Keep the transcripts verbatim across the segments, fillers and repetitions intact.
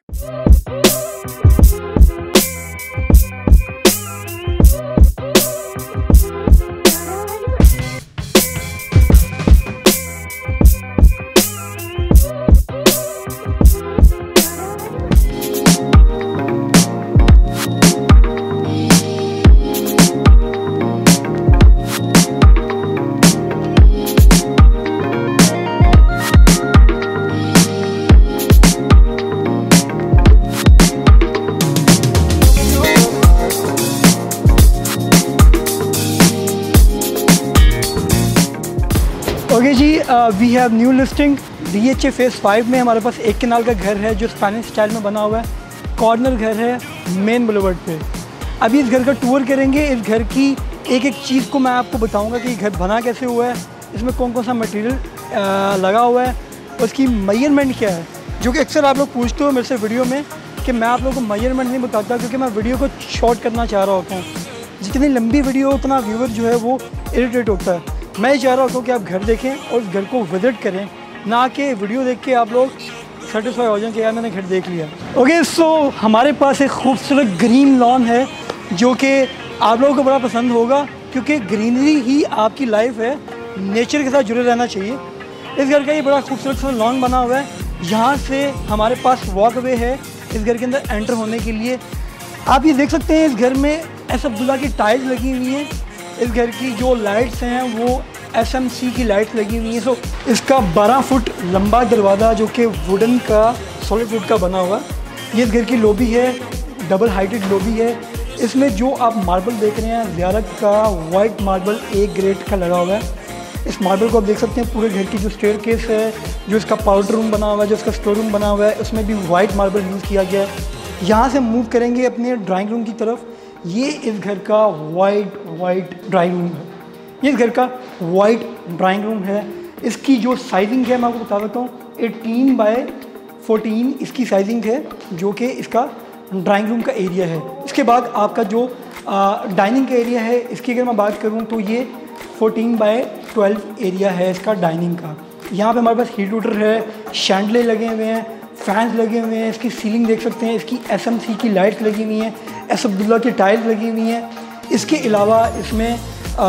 Okay जी, we have new listing D H A phase five में हमारे पास एक कनाल का घर है जो स्पेनिश स्टाइल में बना हुआ है। कॉर्नर घर है मेन बुलेवर्ड पे। अभी इस घर का टूर करेंगे। इस घर की एक एक चीज़ को मैं आपको बताऊंगा कि घर बना कैसे हुआ है, इसमें कौन कौन सा मटेरियल लगा हुआ है, उसकी मेजरमेंट क्या है, जो कि अक्सर आप लोग पूछते हो मेरे से वीडियो में कि मैं आप लोगों को मेजरमेंट नहीं बताता क्योंकि मैं वीडियो को शॉर्ट करना चाह रहा होता हूँ। जितनी लंबी वीडियो उतना व्यूअर जो है वो इरिटेट होता है। मैं ये चाह रहा होता हूँ कि आप घर देखें और उस घर को विजिट करें, ना कि वीडियो देख के आप लोग सेटिस्फाई हो जाएं कि यार मैंने घर देख लिया। ओके, सो हमारे पास एक खूबसूरत ग्रीन लॉन है जो कि आप लोगों को बड़ा पसंद होगा क्योंकि ग्रीनरी ही आपकी लाइफ है। नेचर के साथ जुड़े रहना चाहिए। इस घर का ये बड़ा खूबसूरत सा लॉन बना हुआ है। यहाँ से हमारे पास वॉक वे है इस घर के अंदर एंटर होने के लिए। आप ये देख सकते हैं इस घर में एस अब्दुल्ला की टाइल्स लगी हुई हैं। इस घर की जो लाइट्स हैं वो एस एम सी की लाइट्स लगी हुई हैं। सो इसका बारह फुट लंबा दरवाज़ा जो कि वुडन का सॉलिड वुड का बना हुआ। ये इस घर की लॉबी है, डबल हाइटेड लॉबी है। इसमें जो आप मार्बल देख रहे हैं ज़ियारत का वाइट मार्बल एक ग्रेड का लगा हुआ है। इस मार्बल को आप देख सकते हैं। पूरे घर की जो स्टेयरकेस है, जो इसका पाउडर रूम बना हुआ है, जो इसका स्टोर रूम बना हुआ है, उसमें भी वाइट मार्बल यूज़ किया गया है। यहाँ से मूव करेंगे अपने ड्राइंग रूम की तरफ। ये इस घर का वाइट वाइट ड्राइंग रूम है। ये इस घर का वाइट ड्राइंग रूम है। इसकी जो साइजिंग है मैं आपको बता देता हूँ, एटीन बाय फोर्टीन इसकी साइजिंग है जो कि इसका ड्राइंग रूम का एरिया है। इसके बाद आपका जो डाइनिंग का एरिया है, इसकी अगर मैं बात करूँ तो ये फोर्टीन बाय ट्वेल्व एरिया है इसका डाइनिंग का। यहाँ पे हमारे पास हीट हीटर है, शैंडले लगे हुए हैं, फैंस लगे हुए हैं। इसकी सीलिंग देख सकते हैं। इसकी एस एम सी की लाइट्स लगी हुई हैं, एस अब्दुल्ला की टाइल्स लगी हुई हैं। इसके अलावा इसमें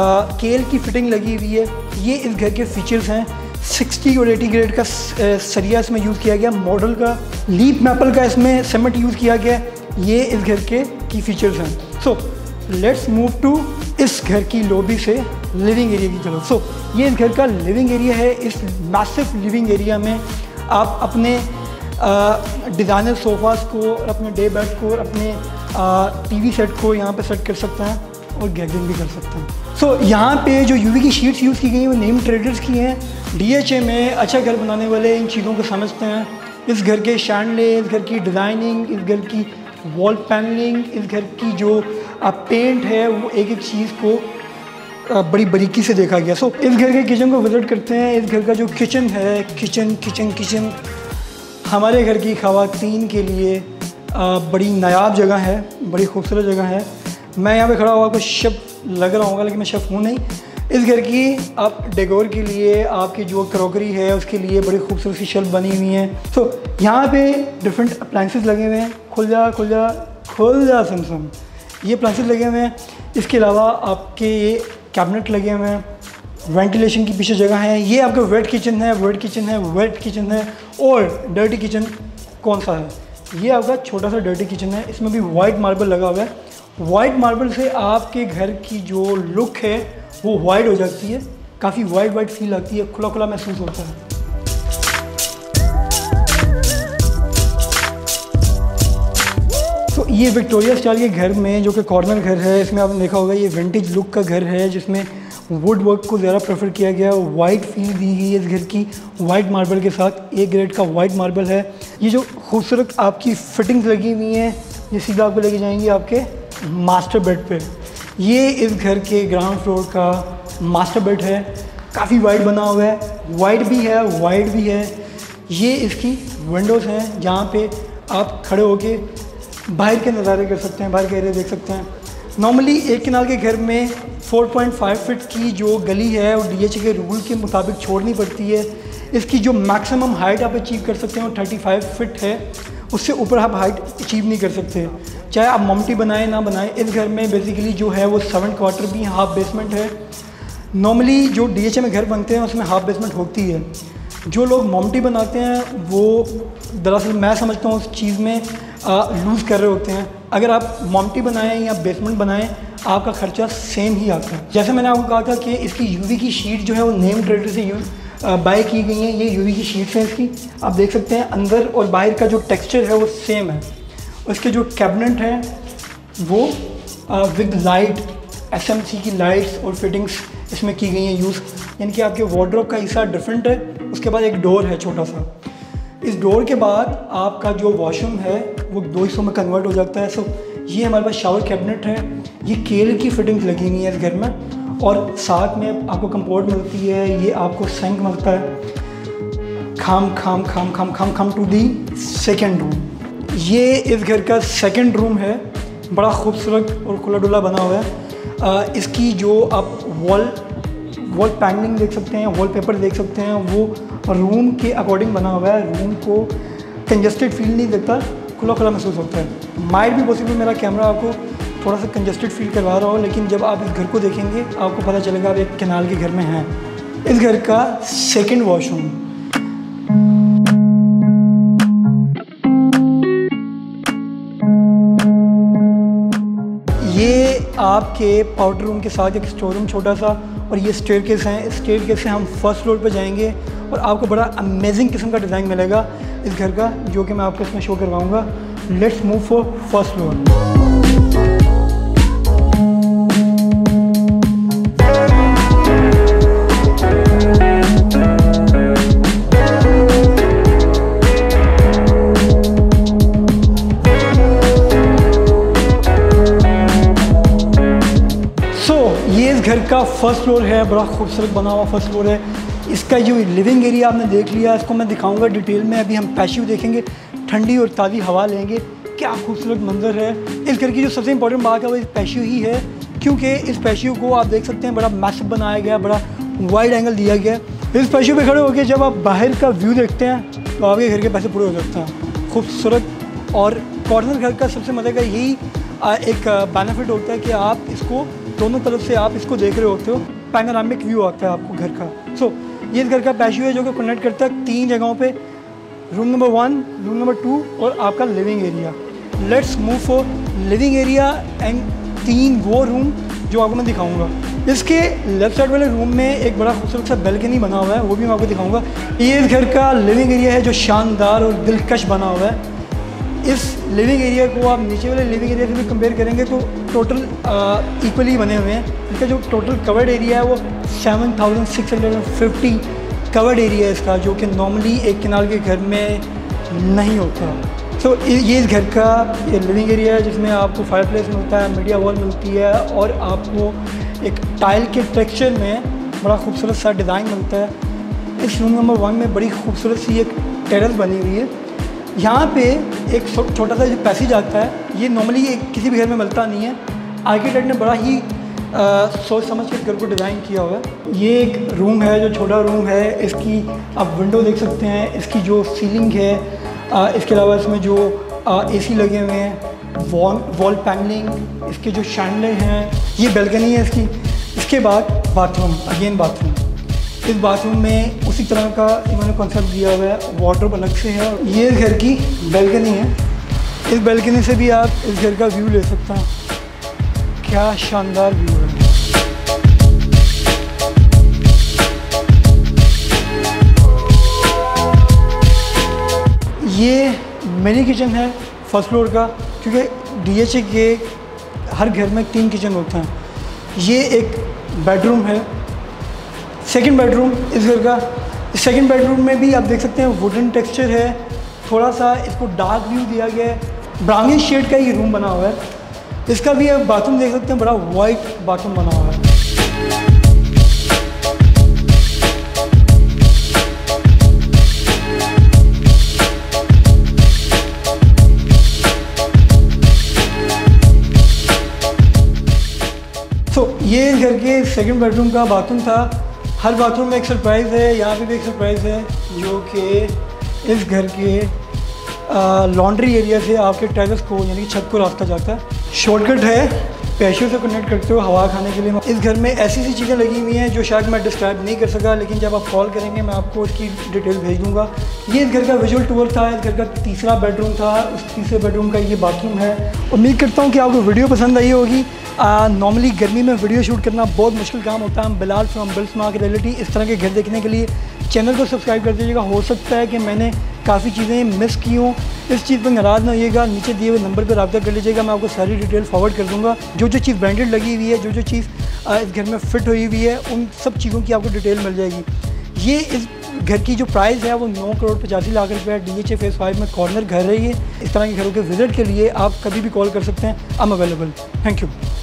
केल की फिटिंग लगी हुई है। ये इस घर के फीचर्स हैं। सिक्सटी और एटी ग्रेड का सरिया इसमें यूज़ किया गया, मॉडल का लीप मैपल का इसमें सीमेंट यूज़ किया गया। ये इस घर के की फीचर्स हैं। सो लेट्स मूव टू इस घर की लॉबी से लिविंग एरिया की तरफ। सो ये इस घर का लिविंग एरिया है। इस मैसिव लिविंग एरिया में आप अपने डिज़ाइनर सोफ़ास को और अपने डे बेड को और अपने टीवी सेट को यहाँ पे सेट कर सकते हैं और गैदरिंग भी कर सकते हैं। सो so, यहाँ पे जो यूवी की शीट्स यूज़ की गई हैं वो नेम ट्रेडर्स की हैं। डीएचए में अच्छा घर बनाने वाले इन चीज़ों को समझते हैं। इस घर के शैंडले, इस घर की डिज़ाइनिंग, इस घर की वॉल पैनलिंग, इस घर की जो पेंट है वो एक एक चीज़ को बड़ी बारीकी से देखा गया। सो so, इस घर के किचन को विज़िट करते हैं। इस घर का जो किचन है, किचन किचन किचन हमारे घर की ख़वातीन के लिए बड़ी नायाब जगह है, बड़ी खूबसूरत जगह है। मैं यहाँ पे खड़ा हुआ आपको शेफ़ लग रहा होगा लेकिन मैं शेफ़ हूँ नहीं। इस घर की आप डेकोर के लिए आपकी जो क्रॉकरी है उसके लिए बड़ी खूबसूरत सी शेल्फ बनी हुई हैं। तो यहाँ पे डिफरेंट अप्लाइंसेस लगे हुए हैं। खुल जा खुल जा खुल जा समसम, ये अप्लाइंसेस लगे हुए हैं। इसके अलावा आपके ये कैबिनेट लगे हुए हैं। वेंटिलेशन की पीछे जगह है। ये आपका वेट किचन है, वेट किचन है, वेट किचन है। और डर्टी किचन कौन सा है? ये आपका छोटा सा डर्टी किचन है। इसमें भी वाइट मार्बल लगा हुआ है। वाइट मार्बल से आपके घर की जो लुक है वो वाइट हो जाती है, काफ़ी वाइट वाइट फील आती है, खुला खुला महसूस होता है। तो ये विक्टोरिया स्टाइल के घर में जो कि कॉर्नर घर है, इसमें आपने देखा होगा ये विंटेज लुक का घर है जिसमें वुड वर्क को ज़्यादा प्रेफर किया गया। वाइट फील दी गई है इस घर की वाइट मार्बल के साथ। ए ग्रेड का वाइट मार्बल है। ये जो खूबसूरत आपकी फिटिंग्स लगी हुई हैं ये सीधा आपको लेके जाएंगी आपके मास्टर बेड पे। ये इस घर के ग्राउंड फ्लोर का मास्टर बेड है। काफ़ी वाइड बना हुआ है, वाइड भी है वाइड भी है। ये इसकी विंडोज़ हैं जहाँ पे आप खड़े होके बाहर के नज़ारे कर सकते हैं, बाहर के एरिया देख सकते हैं। नॉर्मली एक किनाल के घर में चार पॉइंट पाँच फीट की जो गली है वो डीएचए के रूल के मुताबिक छोड़नी पड़ती है। इसकी जो मैक्सिमम हाइट आप अचीव कर सकते हैं वो पैंतीस फीट है उससे ऊपर आप हाइट अचीव नहीं कर सकते, चाहे आप ममटी बनाएं ना बनाएं। इस घर में बेसिकली जो है वो सेवन क्वार्टर भी हाफ बेसमेंट है। नॉर्मली जो डीएचए में घर बनते हैं उसमें हाफ बेसमेंट होती है। जो लोग ममटी बनाते हैं वो दरअसल मैं समझता हूँ उस चीज़ में लूज़ कर रहे होते हैं। अगर आप ममटी बनाएं या बेसमेंट बनाएं आपका खर्चा सेम ही आता है। जैसे मैंने आपको कहा था कि इसकी यूवी की शीट जो है वो नेम ट्रेडर से यूज़ बाय की गई है। ये यूवी की शीट्स हैं इसकी, आप देख सकते हैं अंदर और बाहर का जो टेक्सचर है वो सेम है। उसके जो कैबिनेट हैं वो विद लाइट एसएमसी की लाइट्स और फिटिंग्स इसमें की गई हैं यूज़, यानी कि आपके वार्डरोब का हिस्सा डिफरेंट है। उसके बाद एक डोर है छोटा सा। इस डोर के बाद आपका जो वॉशरूम है वो दो हिस्सों में कन्वर्ट हो जाता है। सो ये हमारे पास शावर कैबिनेट है। ये केल की फिटिंग्स लगी हुई है इस घर में, और साथ में आपको कंपोर्ट मिलती है, ये आपको सिंक मिलता है। खाम खाम खाम खाम खाम खाम टू दी सेकेंड रूम। ये इस घर का सेकेंड रूम है, बड़ा खूबसूरत और खुला डुला बना हुआ है। आ, इसकी जो आप वॉल वॉल पैनलिंग देख सकते हैं, वॉल पेपर देख सकते हैं, वो रूम के अकॉर्डिंग बना हुआ है। रूम को कंजस्टेड फील नहीं देता, खुला खुला महसूस होता है। माइट भी पॉसिबल मेरा कैमरा आपको थोड़ा सा कंजस्टेड फील करवा रहा हो, लेकिन जब आप इस घर को देखेंगे आपको पता चलेगा आप एक कैनाल के घर में हैं। इस घर का सेकंड वॉशरूम, ये आपके पाउडर रूम के साथ एक स्टोर रूम छोटा सा, और ये स्टेयरकेस हैं। स्टेयरकेस से हम फर्स्ट फ्लोर पर जाएंगे और आपको बड़ा अमेजिंग किस्म का डिज़ाइन मिलेगा इस घर का, जो कि मैं आपको इसमें शो करवाऊँगा। Let's move for first floor. घर का फर्स्ट फ्लोर है, बड़ा खूबसूरत बना हुआ फर्स्ट फ्लोर है। इसका जो लिविंग एरिया आपने देख लिया, इसको मैं दिखाऊंगा डिटेल में। अभी हम पैशियो देखेंगे, ठंडी और ताज़ी हवा लेंगे, क्या खूबसूरत मंजर है। इस घर की जो सबसे इंपॉर्टेंट बात है वो इस पैशियो ही है, क्योंकि इस पैशियो को आप देख सकते हैं बड़ा मैसिव बनाया गया, बड़ा वाइड एंगल दिया गया। इस पैशियो पे खड़े होकर जब आप बाहर का व्यू देखते हैं तो आपके घर के पैसे पूरे हो सकते हैं। खूबसूरत और कॉर्नर घर का सबसे मज़े का यही एक बेनिफिट होता है कि आप इसको दोनों तरफ से आप इसको देख रहे होते हो, पैनोरामिक व्यू आता है आपको घर का। सो so, ये इस घर का पैशियो है जो कि कनेक्ट करता है तीन जगहों पे, room number one, room number two और आपका living area. Let's move for living area and तीन वो रूम जो आपको मैं दिखाऊंगा। इसके लेफ्ट साइड वाले रूम में एक बड़ा खूबसूरत सा बैल्कनी बना हुआ है, वो भी मैं आपको दिखाऊंगा। ये इस घर का लिविंग एरिया है जो शानदार और दिलकश बना हुआ है। इस लिविंग एरिया को आप नीचे वाले लिविंग एरिया से भी कंपेयर करेंगे तो टोटल इक्वली बने हुए हैं। इसका जो टोटल कवर्ड एरिया है वो seven thousand six hundred fifty covered area है इसका, जो कि नॉर्मली एक किनाल के घर में नहीं होता। सो so, ये इस घर का ये लिविंग एरिया है जिसमें आपको फायर प्लेस मिलता है, मीडिया वॉल मिलती है, और आपको एक टाइल के टेक्सचर में बड़ा खूबसूरत सा डिज़ाइन मिलता है। इस रूम नंबर वन में बड़ी खूबसूरत सी एक टेरेस बनी हुई है। यहाँ पे एक छोटा सा जो पैसेज आता है, ये नॉर्मली किसी भी घर में मिलता नहीं है। आर्किटेक्ट ने बड़ा ही आ, सोच समझ के घर को डिज़ाइन किया हुआ है। ये एक रूम है जो छोटा रूम है, इसकी आप विंडो देख सकते हैं, इसकी जो सीलिंग है, आ, इसके अलावा इसमें जो एसी लगे हुए हैं, वॉल वॉल पैनलिंग, इसके जो शैंडले हैं, ये बैल्कनी है इसकी। इसके बाद बाथरूम, अगेन बाथरूम। इस बाथरूम में उसी तरह का इन्होंने कॉन्सेप्ट दिया हुआ है, वार्डरोब अलग से है। ये इस घर की बैल्कनी है, इस बैल्कनी से भी आप इस घर का व्यू ले सकते हैं। क्या शानदार व्यू है। ये मिनी किचन है फर्स्ट फ्लोर का, क्योंकि डीएचए के हर घर में तीन किचन होते हैं। ये एक बेडरूम है, सेकंड बेडरूम इस घर का। सेकंड बेडरूम में भी आप देख सकते हैं वुडन टेक्सचर है, थोड़ा सा इसको डार्क व्यू दिया गया है, ब्राउनिश शेड का ये रूम बना हुआ है। इसका भी आप बाथरूम देख सकते हैं, बड़ा वाइट बाथरूम बना हुआ है। तो so, ये घर के सेकंड बेडरूम का बाथरूम था। हर बाथरूम में एक सरप्राइज़ है, यहाँ पे भी एक सरप्राइज़ है, जो कि इस घर के लॉन्ड्री एरिया से आपके टेरेस को यानी कि छत को रास्ता जाता है। शॉर्टकट है, पैशों से कनेक्ट करते हो हवा खाने के लिए। इस घर में ऐसी सी चीज़ें लगी हुई हैं जो शायद मैं डिस्क्राइब नहीं कर सका, लेकिन जब आप कॉल करेंगे मैं आपको इसकी डिटेल भेज दूंगा। ये इस घर का विजुअल टूर था। इस घर का तीसरा बेडरूम था, उस तीसरे बेडरूम का ये बाथरूम है। उम्मीद करता हूँ कि आपको वीडियो पसंद आई होगी। नॉर्मली गर्मी में वीडियो शूट करना बहुत मुश्किल काम होता है। हम बिलाल फ्रॉम बिल्समार्क रियलिटी। इस तरह के घर देखने के लिए चैनल को सब्सक्राइब कर दीजिएगा। हो सकता है कि मैंने काफ़ी चीज़ें मिस की हों, इस चीज़ पर नाराज़ ना होइएगा। नीचे दिए हुए नंबर पर रब्ता कर लीजिएगा, मैं आपको सारी डिटेल फॉरवर्ड कर दूँगा। जो जो चीज़ ब्रांडेड लगी हुई है, जो जो चीज़ इस घर में फ़िट हुई हुई है, उन सब चीज़ों की आपको डिटेल मिल जाएगी। ये इस घर की जो प्राइस है वो नौ करोड़ पचासी लाख रुपये है। D H A phase five में कॉर्नर घर है ये। इस तरह के घरों के विज़िट के लिए आप कभी भी कॉल कर सकते हैं। I am available. Thank you.